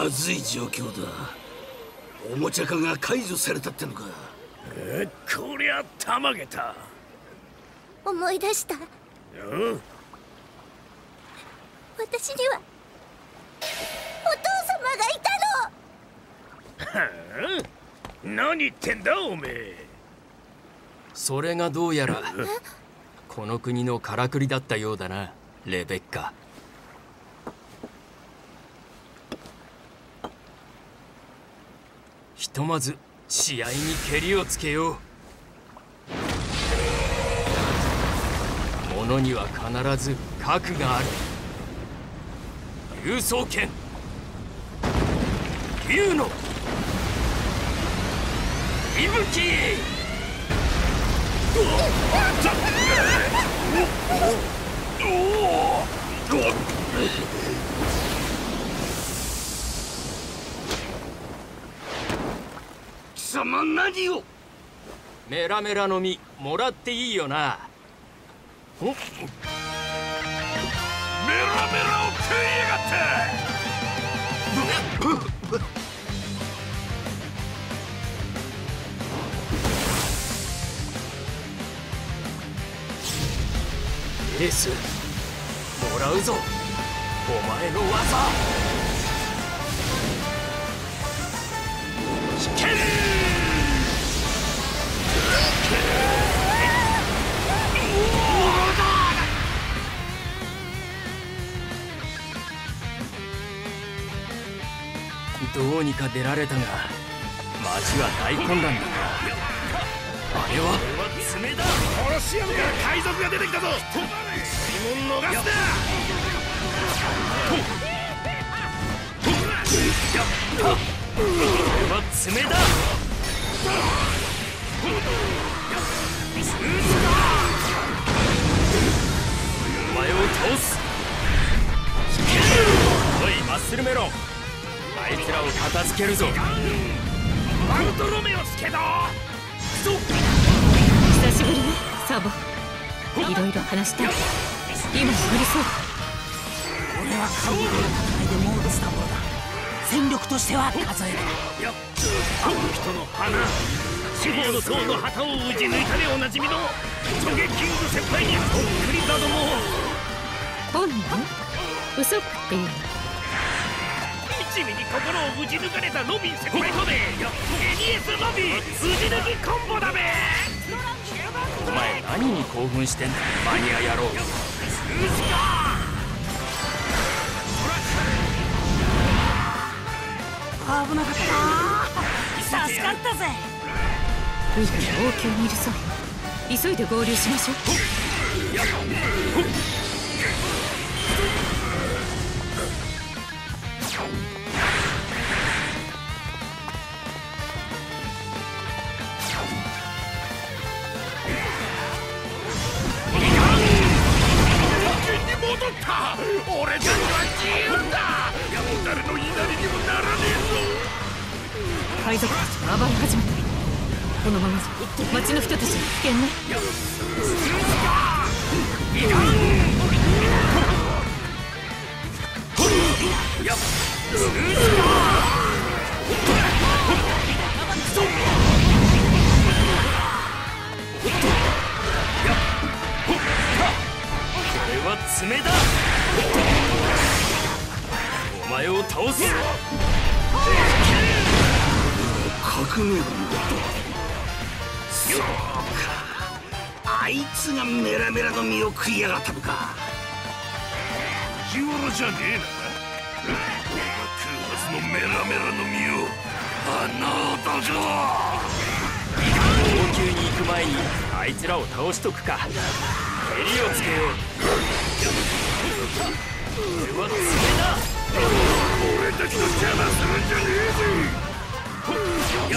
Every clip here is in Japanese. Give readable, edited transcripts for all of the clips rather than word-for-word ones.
まずい状況だ。おもちゃ化が解除されたってのか。 こりゃたまげた。 思い出した。私にはお父様がいたの。 何言ってんだおめえ。 それがどうやらこの国のからくりだったようだな、レベッカ。ひとまず試合にけりをつけよう。ものには必ず核がある。竜爪剣竜の息吹。 貴様何を。 メラメラの実もらっていいよな。 メラメラを食いやがって。 エース、もらうぞお前の技。危険。どうにか出られたが街は大混乱だな。あれは爪だ。コロシアムから海賊が出てきたぞ。水門逃すな。 これは爪だ。お前を倒す。おいマッスルメロン、あいつらを片付けるぞ。 バルトロメオスケど。 久しぶりねサボ。いろいろ話したい。今無理そう。 俺はカウボーイの戦いでモードしたものだ。戦力としては数える。 あの人の花、司法の塔の旗を打ち抜いたでおなじみのチョゲキング先輩にそっくりだども。 本人ウソップっていうの。 一味に心を打ち抜かれたロビン先輩とでエニエスロビン打ち抜きコンボだべ。 お前何に興奮してんだマニア野郎。 危なかった。助かったぜ。 ウィックは王宮にいるそう。急いで合流しましょう。 戻った。俺たちは自由だ。誰の言いなりにもならねえぞ。 海賊たちが暴れ始めた。このままじゃ町の人たちが危険ね。 これは爪だ。お前を倒す。 革命軍だと。そうか、あいつがメラメラの実を食いやがったのか。 藤原じゃねえな。俺が食うはずのメラメラの実をあの男。 王宮に行く前にあいつらを倒しとくか。蹴りをつけよう。これは爪だ。 俺たちの邪魔するんじゃねえぜ。 これ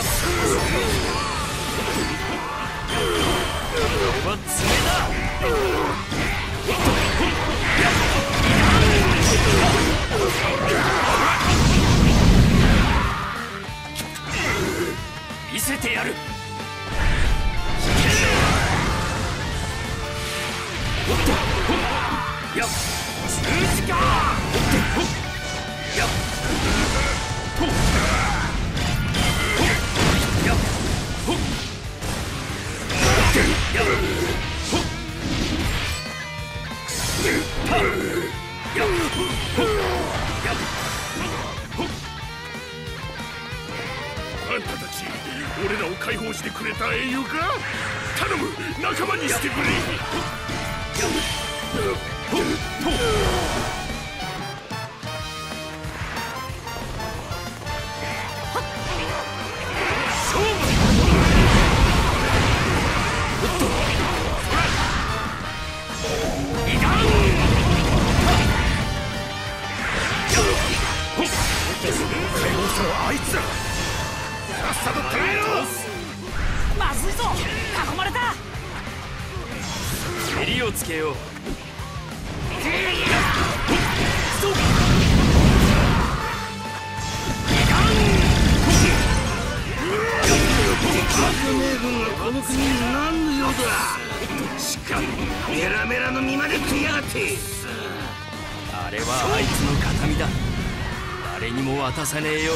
は爪だ。見せてやる。 れた英雄か。頼む、仲間にしてくれ。あいつらさっさと捕らえろ。 まずいぞ、囲まれた。 襟をつけよう。 革命軍がこの国に何の用だ。しかもメラメラの実まで食いやがって。 あれはあいつの形見だ。誰にも渡さねえよ。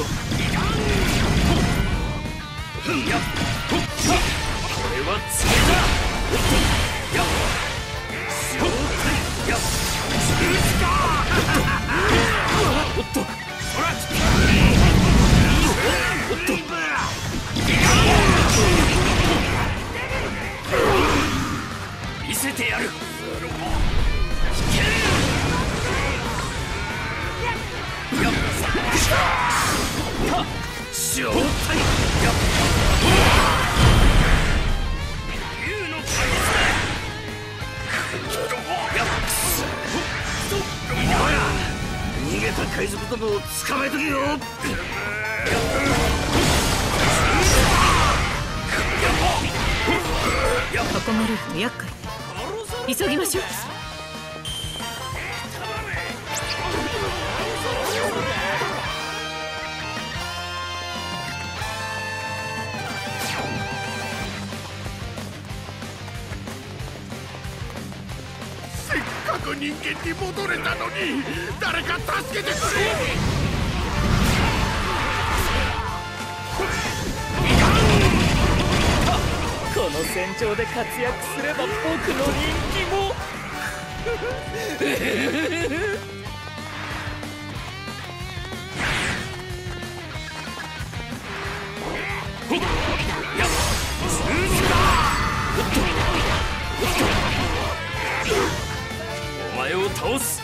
これは爪だ。おっと、おっと、見せてやる。 正体逃げた海賊どもを捕まえとけよ。 囲まれると厄介。急ぎましょう。 せっかく人間に戻れたのに、誰か助けてくれ。 この戦場で活躍すれば僕の人気もお前を倒す。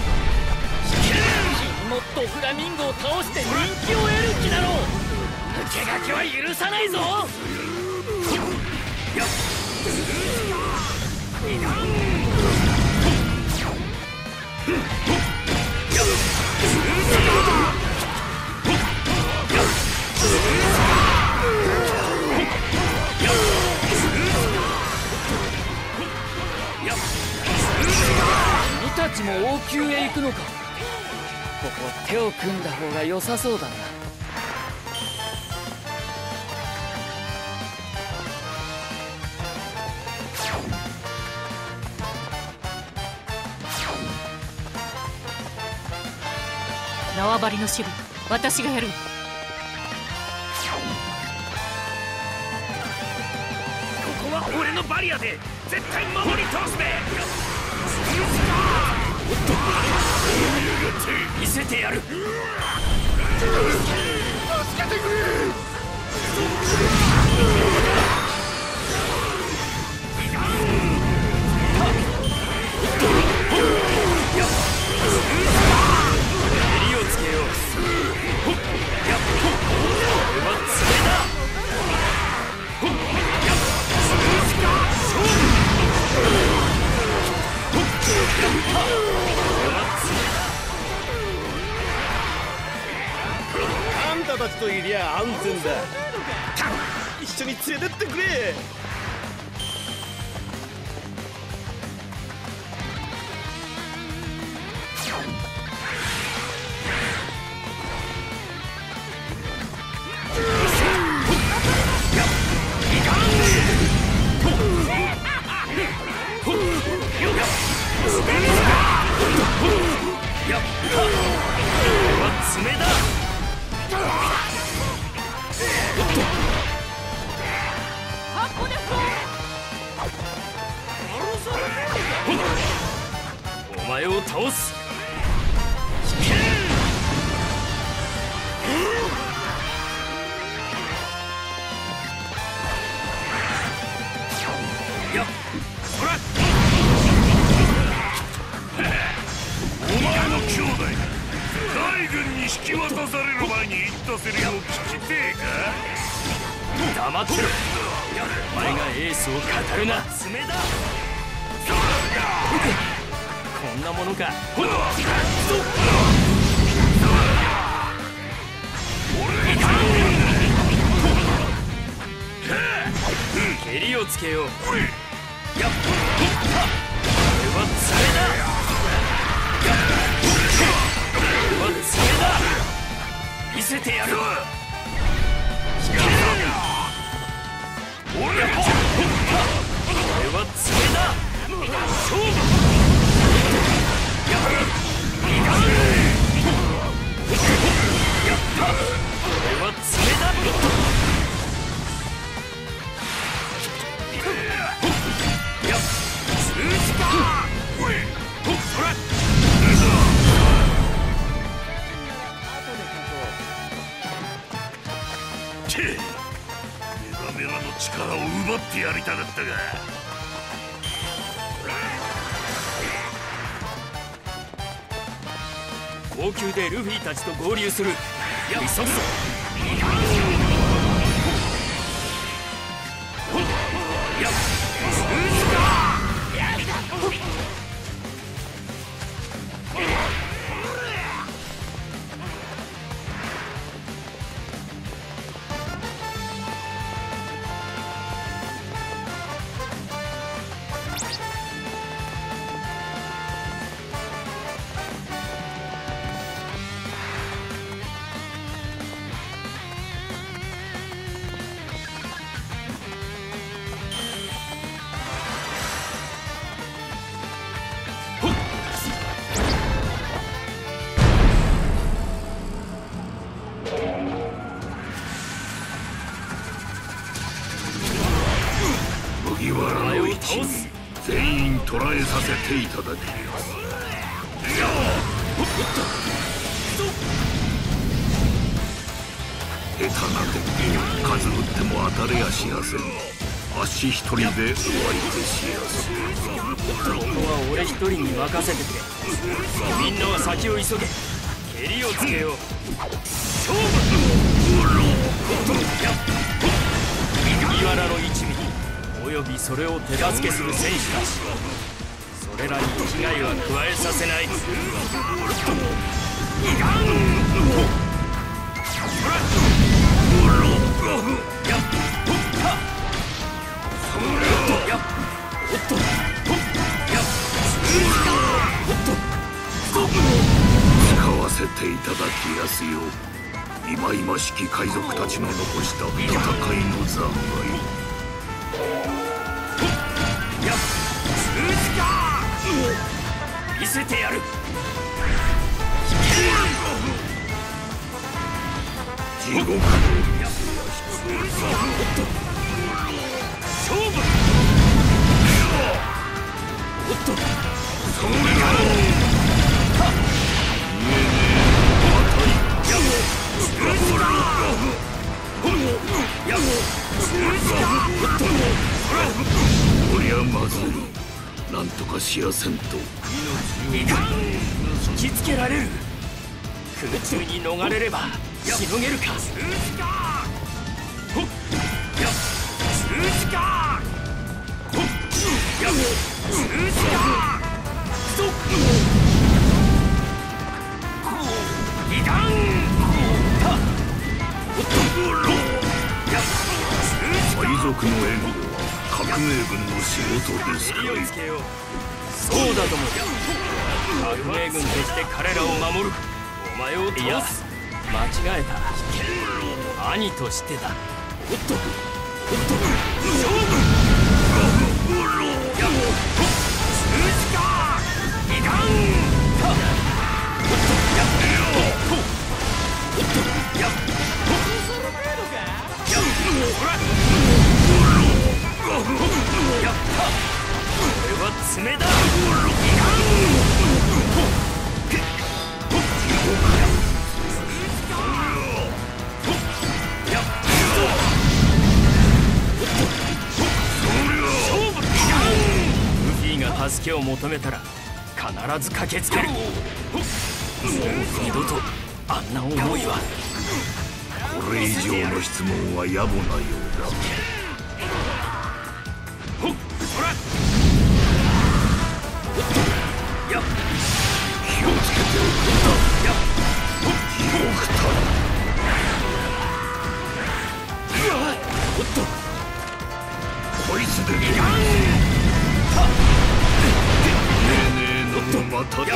もっとフラミンゴを倒して人気を得る気だろう。抜け駆けは許さないぞ。君たちも王宮へ行くのか。ここ手を組んだ方が良さそうだな。 縄張りの守備、私がやる。 ここは俺のバリアで絶対守り通すべ。 見せてやる。 助けてくれ。 襟をつけよう。これは爪だ。 あんたたちといりゃ安全だ。一緒に連れてってくれ。 爪だ。お前を倒す。 お前の兄弟海軍に引き渡される前に言ったセリフを聞きてえか。 黙ってろ。お前がエースを語るな。爪だ。こんなものか。蹴りをつけよう。これは爪だ。これは爪だ。見せてやる。これは爪だ。勝負。これは爪だ。 メラメラの力を奪ってやりたかったが。 高級でルフィたちと合流する。急ぐぞ。 麦わらの一味全員捕らえさせていただきます。下手な敵に数打っても当たれやしやせん。足一人でお相手しやすい。 ここは俺一人に任せてくれ。みんなは先を急げ。蹴りをつけよう。勝負。麦わらの一味およびそれを手助けする戦士たち、それらに危害は加えさせない。 使わせていただきやすよ。忌々しき海賊たちの残した戦いの残骸。 見せてやる。 地獄の勝負。おっとそれがこりゃまずい。なんとかしやせんと。 いかん。引きつけられる。空中に逃れればしのげるか。 海賊の援護は革命軍の仕事ですかい。 そうだとも。革命軍として彼らを守る。お前を倒す。間違えた。兄としてだ。おっとおっと勝負。これは爪だ。こ助けを求めたら必ず駆けつける。もう二度とあんな思いは。 これ以上の質問は野暮なようだ。 ほっ、そらやっ、 気をつけておくんだ。 やっ、 よくたおっと、 こいつでねえのまただ。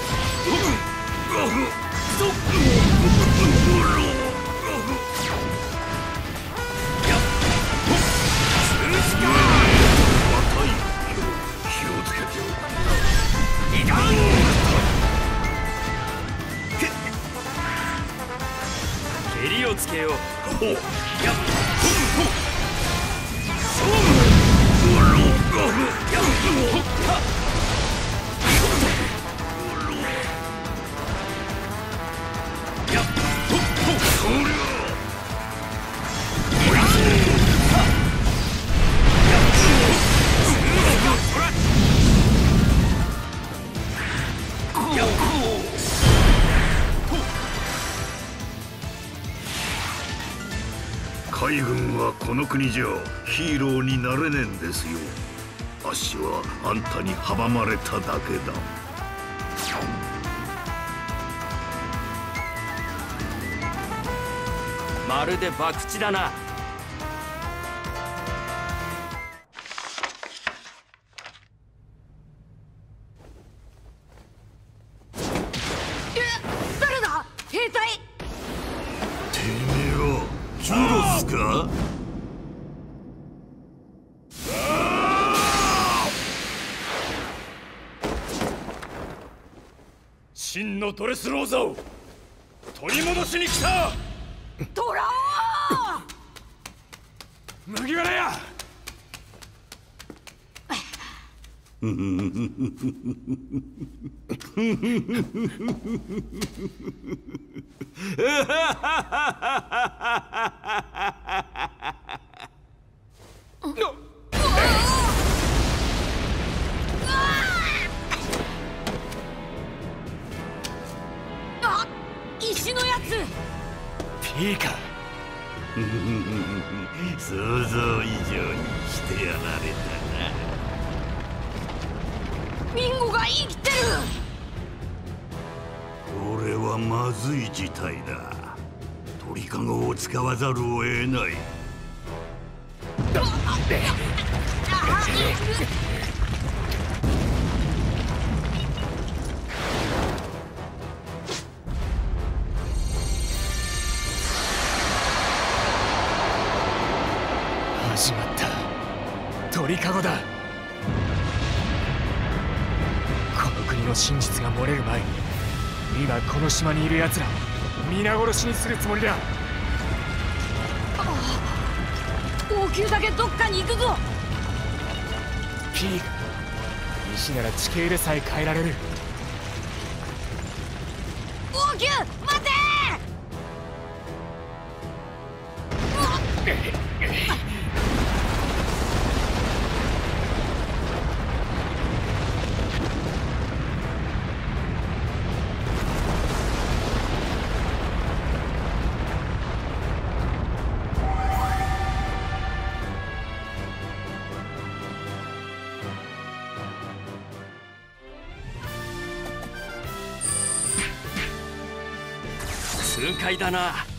蹴りをつけよう。 ほう。やっ。海軍はこの国じゃヒーローになれねえんですよ。あっしはあんたに阻まれただけだ。 まるで博打だな。 誰だ兵隊。 てめえはジュロスか。 真のドレスローザを取り戻しに来た。 トラオ麦わらや。 あ、石のやつ。 ピーカ。 想像以上にしてやられたな。 ミンゴが生きてる。 これはまずい事態だ。鳥かごを使わざるを得ない。 始まった。鳥かごだ。この国の真実が漏れる前に今この島にいる奴らを皆殺しにするつもりだ。 王宮だけどっかに行くぞ。 ピーク、石なら地形でさえ変えられる。 王宮待て。 痛快だな。